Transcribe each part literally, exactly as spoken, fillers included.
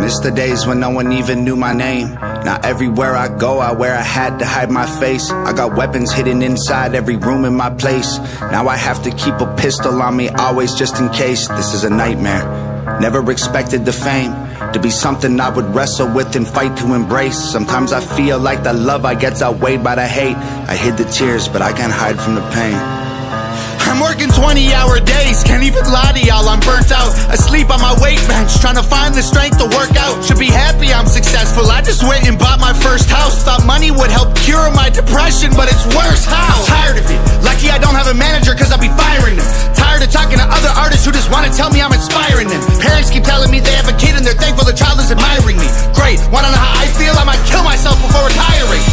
Miss the days when no one even knew my name. Now everywhere I go, I wear a hat to hide my face. I got weapons hidden inside every room in my place. Now I have to keep a pistol on me always, just in case. This is a nightmare. Never expected the fame to be something I would wrestle with and fight to embrace. Sometimes I feel like the love I get's outweighed by the hate. I hid the tears, but I can't hide from the pain. I'm working twenty hour days, can't even lie to y'all, I'm burnt out. Asleep on my weight bench, trying to find the strength to work out. Should be happy I'm successful, I just went and bought my first house. Thought money would help cure my depression, but it's worse. How? I'm tired of it, lucky I don't have a manager cause I'll be firing them. Tired of talking to other artists who just want to tell me I'm inspiring them. Parents keep telling me they have a kid and they're thankful their child is admiring me. Great, wanna know how I feel? I might kill myself before retiring.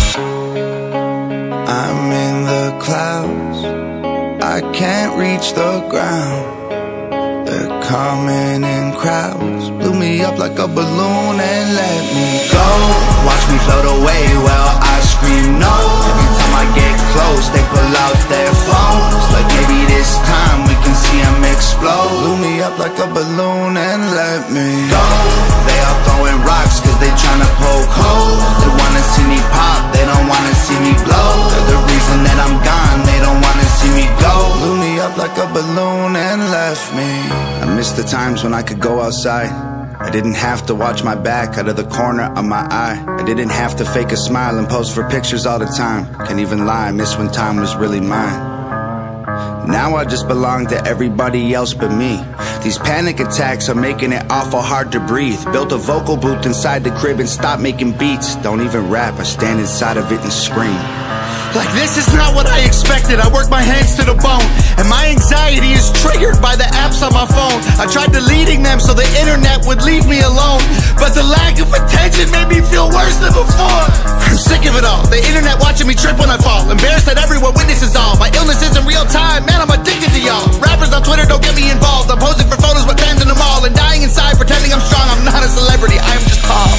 I'm in the clouds, I can't reach the ground. They're coming in crowds, blew me up like a balloon and let me go. Watch me float away while I scream no. Every time I get close, they pull out their phones. Like maybe this time we can see them explode. Blew me up like a balloon and let me go. They all throwing rocks cause they tryna poke holes. They wanna see me pop, they don't wanna see me blow. They're the reason that I'm gone, they don't wanna see me go. Blew me up like a balloon and left me. I miss the times when I could go outside. I didn't have to watch my back out of the corner of my eye. I didn't have to fake a smile and pose for pictures all the time. Can't even lie, I miss when time was really mine. Now I just belong to everybody else but me. These panic attacks are making it awful hard to breathe. Built a vocal booth inside the crib and stopped making beats. Don't even rap, I stand inside of it and scream. Like this is not what I expected, I work my hands to the bone. And my anxiety is triggered by the apps on my phone. I tried deleting them so the internet would leave me alone, but the lack of attention made me feel worse than before. I'm sick of it all, the internet watching me trip when I fall. Embarrassed that everyone witnesses all. My illness isn't real time, man, I'm addicted to y'all. Rappers on Twitter don't get me involved. I'm posing for photos with fans in the mall and dying inside pretending I'm strong. I'm not a celebrity, I am just calm.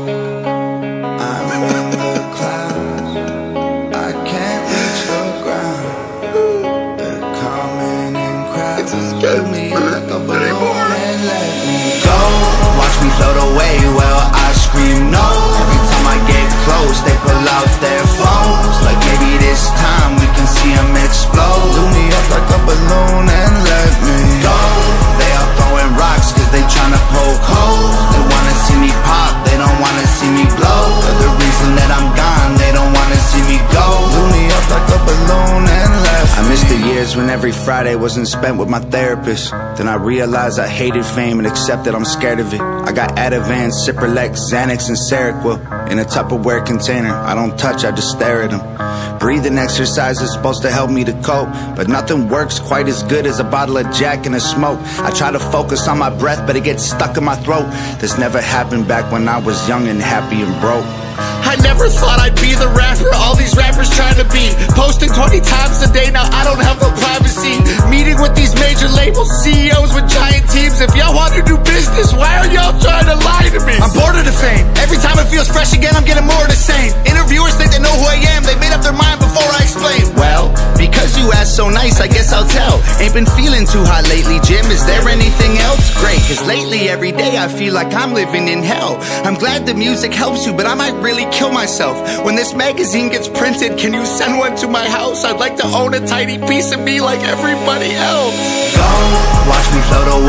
I'm in the clouds, I can't reach the ground. They're coming in crowds, blew me like a balloon and let me go. Watch me float away while I scream no. Every time I get close, they pull out their phones. Like maybe this time we can see them explode. Blew me up like a balloon and let me go. They all throwing rocks cause they tryna poke holes. They wanna see me pop, they don't wanna see me blow. They're the reason that I'm gone, they don't wanna see me go. Blew me up like a balloon and left I miss the years when every Friday wasn't spent with my therapist. Then I realized I hated fame and accepted I'm scared of it. I got Ativan, Cipralex, Xanax, and Seroquel in a Tupperware container. I don't touch, I just stare at them. Breathing exercise is supposed to help me to cope, but nothing works quite as good as a bottle of Jack and a smoke. I try to focus on my breath, but it gets stuck in my throat. This never happened back when I was young and happy and broke. I never thought I'd be the rapper all these rappers trying to be. Posting twenty times a day, now I don't have no privacy. Meeting with these major labels, C E Os with giant teams. If y'all want to do business, why are y'all trying to lie to me? I'm bored of the fame, every time it feels fresh again I'm getting more of the same. Interviewers think they know who I am, they made up their mind before I explain. Well, because you asked so nice, I guess I'll tell. Ain't been feeling too hot lately, Jim, is there anything else? Great, cause lately every day I feel like I'm living in hell. I'm glad the music helps you, but I might really kill myself. When this magazine gets printed, can you send one to my house? I'd like to own a tiny piece of me like everybody else. Go, watch me float away